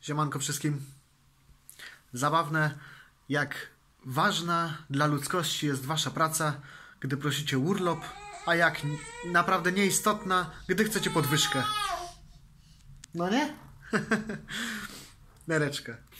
Siemanko wszystkim. Zabawne, jak ważna dla ludzkości jest wasza praca, gdy prosicie urlop, a jak naprawdę nieistotna, gdy chcecie podwyżkę. No nie? Nereczkę.